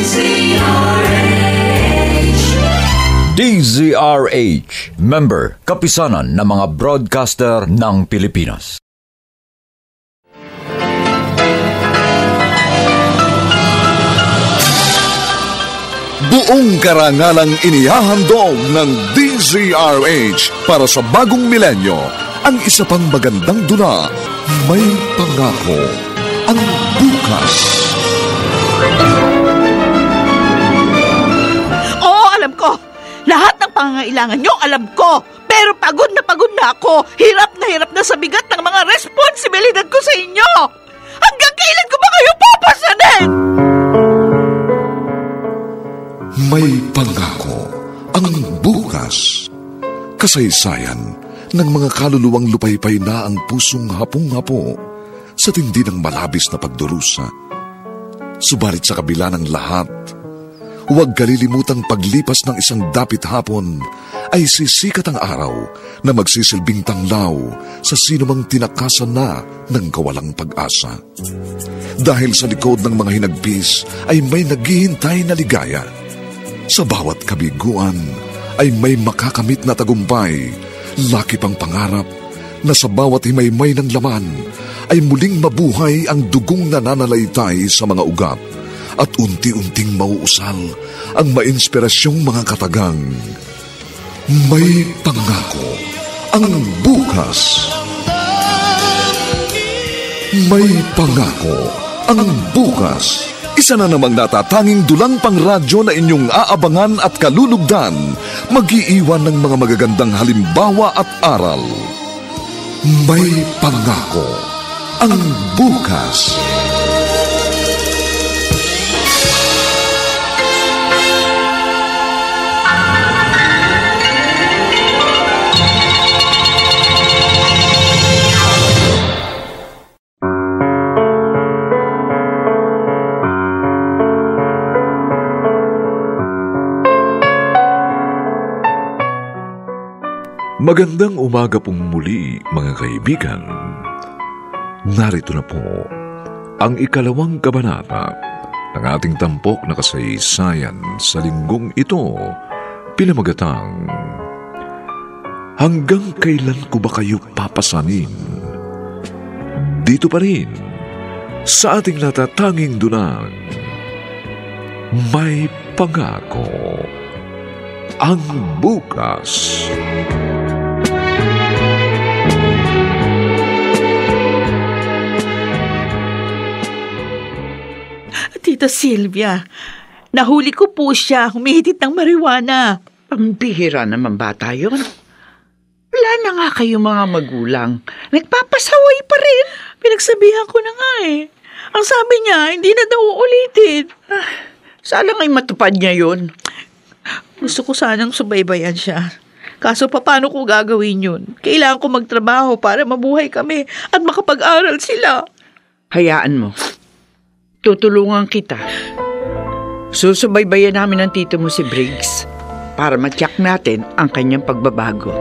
DZRH, member, kapisanan ng mga broadcaster ng Pilipinas. Buong karangalang inihahandog ng DZRH para sa bagong milenyo, ang isa pang magandang dula, May Pangako ang Bukas. Oo, alam ko. Lahat ng pangangailangan nyo, alam ko. Pero pagod na ako. Hirap na sa bigat ng mga responsibilidad ko sa inyo. Hanggang kailan ko ba kayo papasanin? May Pangako ang Bukas. Kasaysayan ng mga kaluluwang lupaypay na ang pusong hapong-hapo sa tindi ng malabis na pagdurusa. Subalit sa kabila ng lahat, huwag kalilimutang paglipas ng isang dapit hapon ay sisikat ang araw na magsisilbing tanglaw sa sinumang tinakasan na ng kawalang pag-asa. Dahil sa likod ng mga hinagpis ay may naghihintay na ligaya. Sa bawat kabiguan ay may makakamit na tagumpay, laki pang pangarap na sa bawat himaymay ng laman ay muling mabuhay ang dugong nananalaytay sa mga ugat at unti-unting mauusal ang mainspirasyong mga katagang. May Pangako ang Bukas. May Pangako ang Bukas. Isa na namang natatanging dulang pangradyo na inyong aabangan at kalulugdan, mag-iiwan ng mga magagandang halimbawa at aral. May Pangako ang Bukas. Magandang umaga pong muli, mga kaibigan. Narito na po ang ikalawang kabanata ng ating tampok na kasaysayan sa linggong ito, pinamagatang Hanggang Kailan Ko Ba Kayo Papasanin? Dito pa rin sa ating natatanging dunang May Pangako ang Bukas. Tita Sylvia, nahuli ko po siya humihitit ng marijuana. Pambihira naman bata yun. Wala na nga kayo mga magulang. Nagpapasaway pa rin. Pinagsabihan ko na nga eh. Ang sabi niya, hindi na daw uulitin. Sana nga'y matupad niya yun. Gusto ko sanang subaybayan siya. Kaso paano ko gagawin yun? Kailangan ko magtrabaho para mabuhay kami at makapag-aral sila. Hayaan mo. Tutulungan kita. Susubaybayan namin ng tito mo si Briggs para matyak natin ang kanyang pagbabago.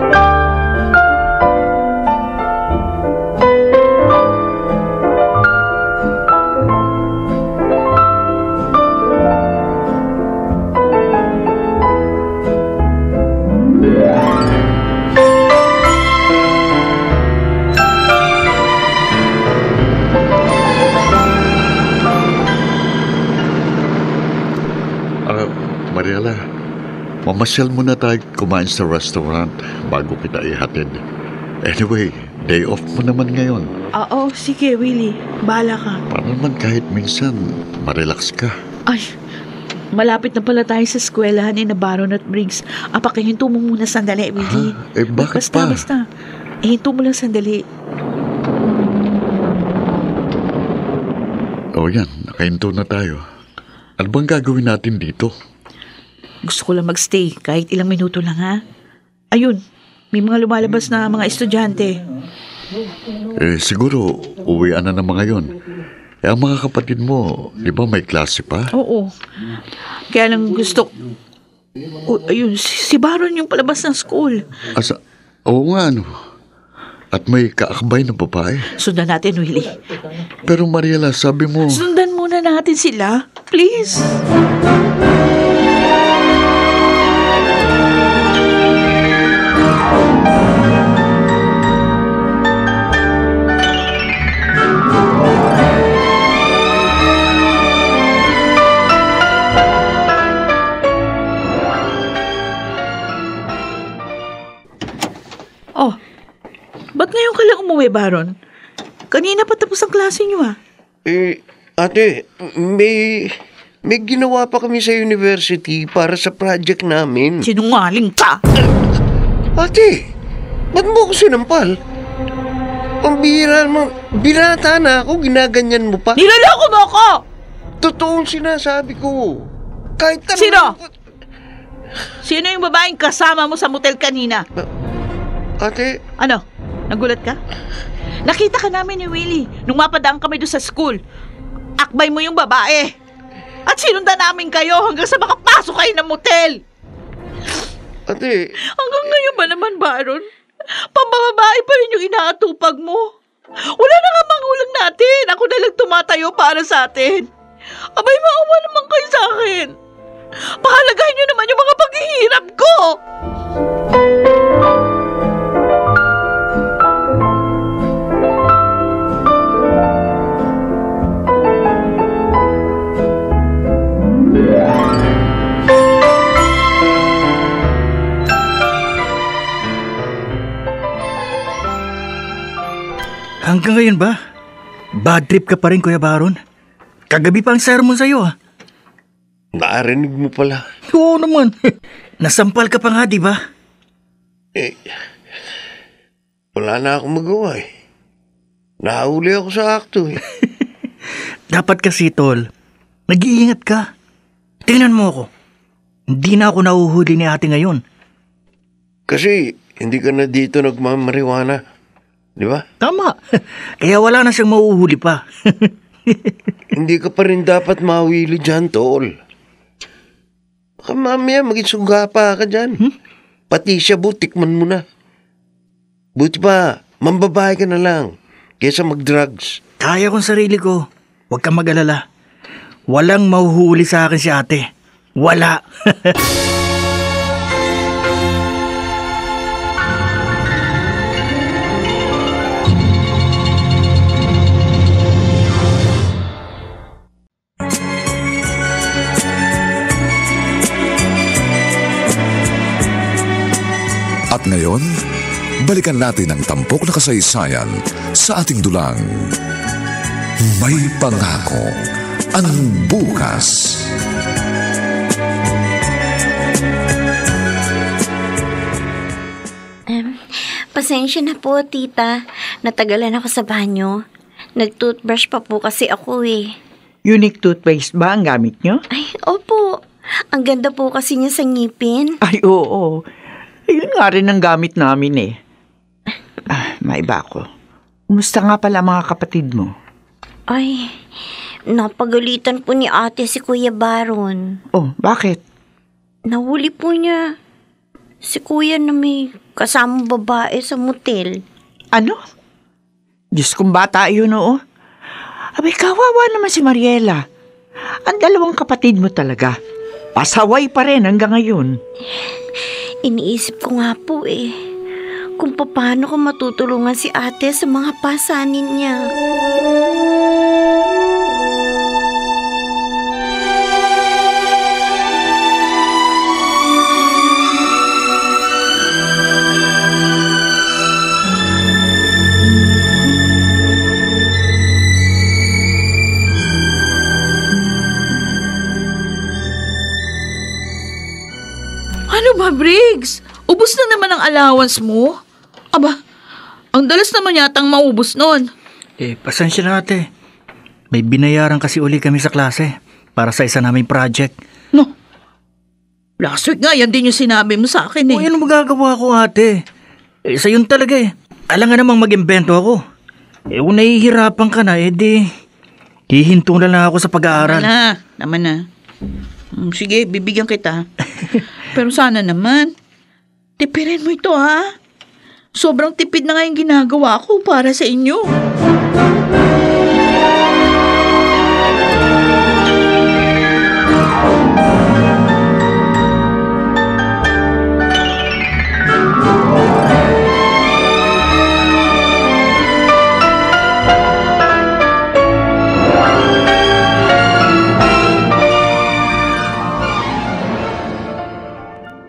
Mariela, mamasyal muna tayo kumain sa restaurant bago kita ihatid. Anyway, day off mo naman ngayon. Oo, sige Willie. Bahala ka. Para naman kahit minsan, marelax ka. Ay, malapit na pala tayo sa eskwelahan ni Baron at Briggs. Pakihinto mo muna sandali, Willie. Bakit pa? Basta. Hinto mo lang sandali. Yan, nakahinto na tayo. Ano bang gagawin natin dito? Gusto ko lang magstay kahit ilang minuto lang, ha? Ayun, may mga lumalabas na mga estudyante. Siguro, uwian na naman ngayon. Ang mga kapatid mo, di ba may klase pa? Oo. Kaya lang gusto... ayun, si Baron yung palabas ng school. Oo nga, ano? At may kaakbay na babae. Sundan natin, Willie. Pero Mariela, sabi mo... Sundan mo muna natin sila. Please. Oh, ba't ngayon ka lang umuwi, Baron? Kanina pa tapos ang klase niyo, ha? Ate, may ginawa pa kami sa university para sa project namin. Sinungaling ka! Ate, ba't mo ako sinampal? Ang bihira mo, binata na ako, ginaganyan mo pa. Niloloko mo ako! Totoong sinasabi ko. Kahit tanong Sino? ko- Sino yung babaeng kasama mo sa motel kanina? Ate, Ano? Nagulat ka? Nakita ka namin ni Willie nung mapadaan kami doon sa school. Akbay mo yung babae. At sinundan namin kayo hanggang sa makapasok kayo ng motel. ate, Hanggang ngayon ba naman, Baron? Pambababae pa rin yung inaatupag mo. Wala na nga mangulang natin. Ako na lang tumatayo para sa atin. Abay, maawa naman kayo sa akin. Pahalagahan niyo naman yung mga paghihirap ko. Hanggang ngayon ba? Bad trip ka pa rin, Kuya Baron. Kagabi pa ang sermon sa'yo, ah. narinig mo pala. Oo naman. Nasampal ka pa nga, di ba? Wala na akong magawa eh. Nahuli ako sa akto eh. Dapat kasi, Tol. Nag-iingat ka. Tingnan mo ako. Hindi na ako nahuhuli ni ate ngayon. Kasi hindi ka na dito nagmamariwana. Di ba? Tama. Kaya wala na siyang mahuhuli pa. Hindi ka pa rin dapat mawili dyan, tol. Baka mamaya maging sugapa ka dyan. Pati siya, butikman mo na. Buti pa, mambabae ka na lang kaysa mag-drugs. Kaya kong sarili ko. Huwag kang mag-alala. Walang mahuhuli sa akin si ate. Wala. At ngayon, balikan natin ang tampok na kasaysayan sa ating dulang. May pangako ang bukas. Pasensya na po, tita. Natagalan ako sa banyo. Nag-toothbrush pa po kasi ako eh. Unique toothpaste ba ang gamit nyo? Ay, opo. Ang ganda po kasi niya sa ngipin. Ay, oo. Ayun nga rin ang gamit namin eh. Maiba ako. Kumusta nga pala mga kapatid mo? Ay, napagalitan po ni ate si Kuya Baron. Oh, bakit? Nahuli po niya si Kuya na may kasamang babae sa motel. Ano? Diyos kong bata yun, oo. Abay, kawawa naman si Mariela. Ang dalawang kapatid mo talaga. Pasaway pa rin hanggang ngayon. Iniisip ko nga po eh, kung paano ko matutulungan si ate sa mga pasanin niya. Ano ba, Briggs? Ubus na naman ang allowance mo? Aba, ang dalas naman yatang maubos nun. Pasensya na ate. May binayaran kasi uli kami sa klase para sa isa naming project. No, last week nga, yan din yung sinabi mo sa akin eh. O yan ang magagawa ko, ate. Sa yun talaga eh. Alam nga namang mag-imbento ako. Kung nahihirapan ka na, hihinto na lang ako sa pag-aaral. Naman na. Sige, bibigyan kita. Pero sana naman, tipirin mo ito ha. Sobrang tipid na nga yung ginagawa ko para sa inyo.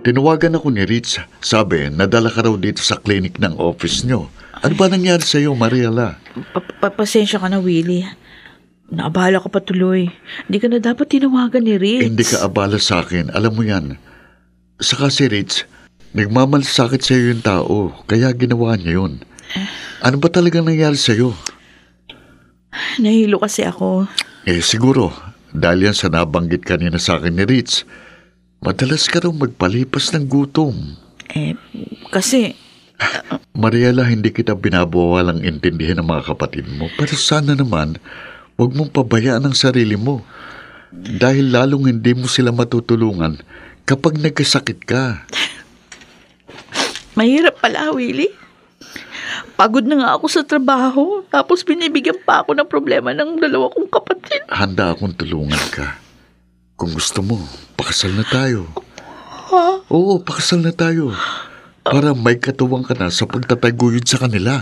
Tinawagan ako ni Ritz. Sabi, nadala ka raw dito sa clinic ng office nyo. Ano ba nangyari sa'yo, Mariela? Pasensya ka na, Willie. Naabala ka pa tuloy. Hindi ka na dapat tinawagan ni Ritz. Hindi ka abala sa akin. Alam mo yan. Saka si Ritz, nagmamalasakit sa'yo yung tao. Kaya ginawa niya yun. Ano ba talaga nangyari sa'yo? Nahilo kasi ako. Siguro. Dahil yan sa nabanggit kanina sa akin ni Ritz. Madalas ka raw magpalipas ng gutom. Kasi... Mariela, hindi kita binabawalang intindihin ng mga kapatid mo. Pero sana naman, huwag mong pabayaan ang sarili mo. Dahil lalong hindi mo sila matutulungan kapag nagkasakit ka. Mahirap pala, Willie. Pagod na nga ako sa trabaho. Tapos binibigyan pa ako ng problema ng dalawa kong kapatid. Handa akong tulungan ka. Kung gusto mo, pakasal na tayo. Ha? Oo, pakasal na tayo. Para may katuwang ka na sa pagtataguyod sa kanila.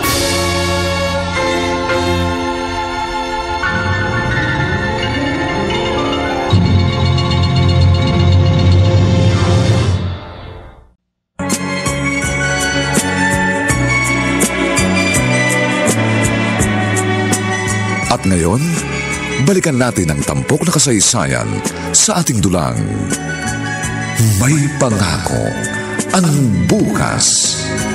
At ngayon, balikan natin ang tampok na kasaysayan sa ating dulang. May pangako ang bukas.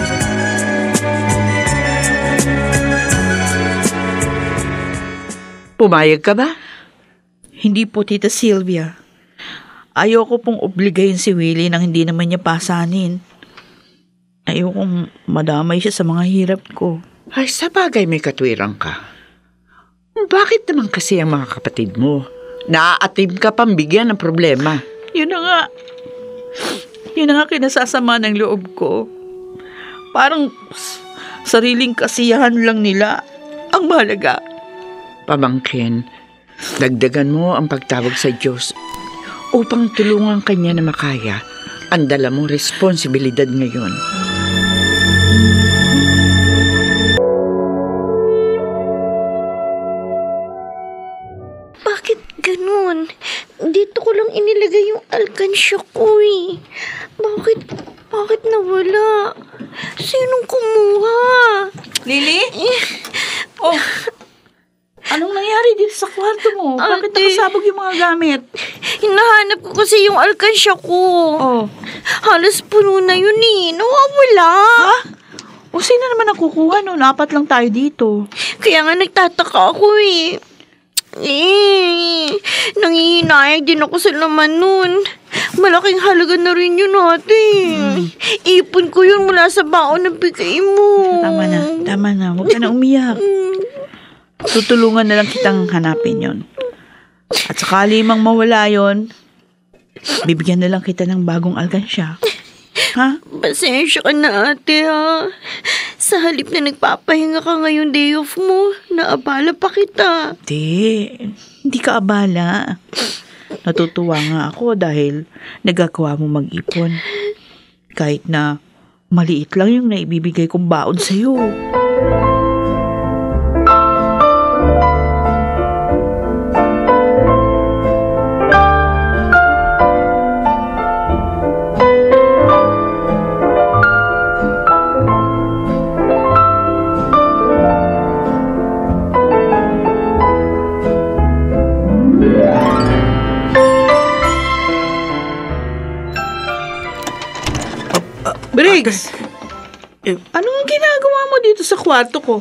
Pumayag ka ba? Hindi po, Tita Sylvia. Ayoko pong obligayin si Willie nang hindi naman niya pasanin. Ayokong madamay siya sa mga hirap ko. Ay, sa bagay may katwirang ka. Bakit naman kasi ang mga kapatid mo? Naaatim ka pang bigyan ng problema. Yun na nga kinasasama ng loob ko. Parang sariling kasiyahan lang nila ang mahalaga. Pamangkin, dagdagan mo ang pagtawag sa Diyos upang tulungan kanya na makaya ang dala mong responsibilidad ngayon. Bakit ganun? Dito ko lang inilagay yung alkansya ko eh. Bakit nawala? Sinong kumuha? Lily? Oh, anong nangyari dito sa kwarto mo? Bakit Ate, nakasabog yung mga gamit? Hinahanap ko kasi yung alkansya ko. Oh. Halos puno na yun eh. Nawawala. Ha? O sino naman ang kukuha no? 4 lang tayo dito. Kaya nga nagtataka ako eh. Nangihinayang din ako sa laman nun. Malaking halaga na rin yun natin. Ipon ko yun mula sa baon na bigay mo. Tama na. Huwag ka na umiyak. Tutulungan na lang kitang hanapin yon. At sakali mang mawala yon, bibigyan na lang kita ng bagong alkansya. Ha? Pasensya ka na ate ha. Sa halip na nagpapahinga ka ngayong day off mo, naabala pa kita. Hindi ka abala. Natutuwa nga ako dahil nagagawa mo mag-ipon. Kahit na maliit lang yung naibibigay kong baon sa'yo. Briggs! Anong ginagawa mo dito sa kwarto ko?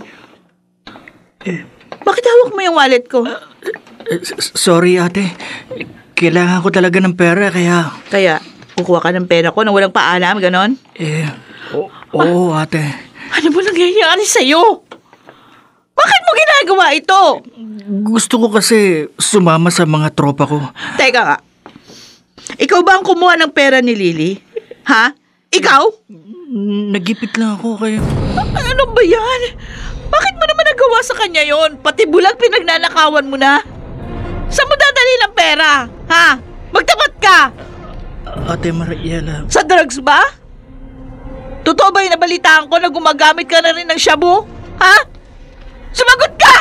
Bakit hawak mo yung wallet ko? Sorry, ate. Kailangan ko talaga ng pera, kaya... Kaya, kukuha ka ng pera ko na walang paalam, ganon? Oo, ate. Ano ba nangyayari sa'yo? Bakit mo ginagawa ito? Gusto ko kasi sumama sa mga tropa ko. Teka nga. Ikaw ba ang kumuha ng pera ni Lily? Ha? Ikaw? Nagipit lang ako kayo. Ano ba yan? Bakit mo naman nagawa sa kanya yon? Pati bulag pinagnanakawan mo na? Saan mo dadali ng pera? Ha? Magtapat ka! Ate Mariela. Sa drugs ba? Totoo ba yung nabalitaan ko na gumagamit ka na rin ng shabu? Ha? Sumagot ka!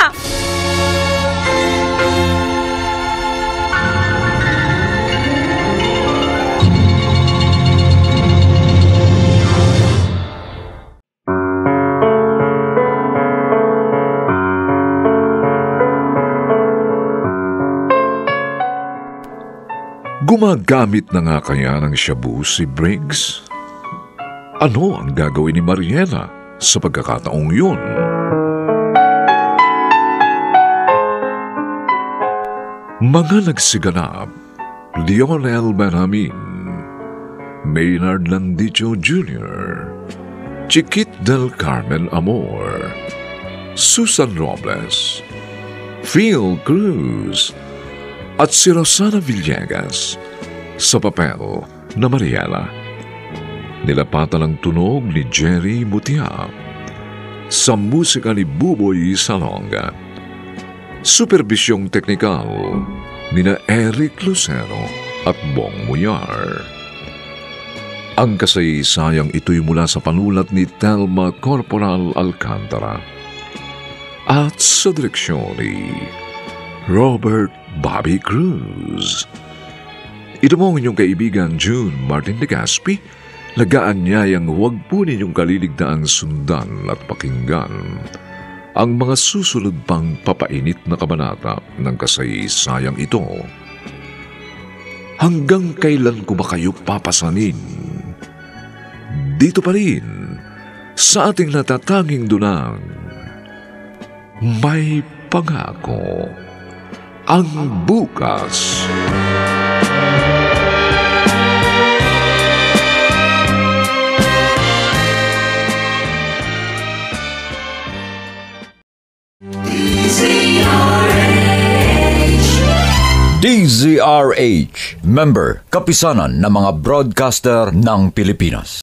Gumagamit na nga kaya ng shabu si Briggs? Ano ang gagawin ni Mariela sa pagkakataong yun? Mga nagsiganap: Lionel Benjamin, Maynard Landicho Jr., Chiquit del Carmen Amor, Susan Robles, Phil Cruz, at si Rosana Villegas sa papel na Mariela. Nilapatan ang tunog ni Jerry Mutia, sa musika ni Buboy Salonga. Superbisyong teknikal nina Eric Lucero at Bong Muyar. Ang kasaysayang ito'y mula sa panulat ni Telma Corporal Alcantara at sa direksyon ni Robert Bobby Cruz. Ito mo ang inyong kaibigan June Martin de Gaspi. Lagaan niyayang huwag po ninyong kaliligdaang sundan at pakinggan ang mga susunod pang papainit na kabanata ng kasaysayang ito. Hanggang kailan ko ba kayo papasanin? Dito pa rin, sa ating natatanging dunang, may pangako ang bukas. DZRH, member, kapisanan ng mga broadcaster ng Pilipinas.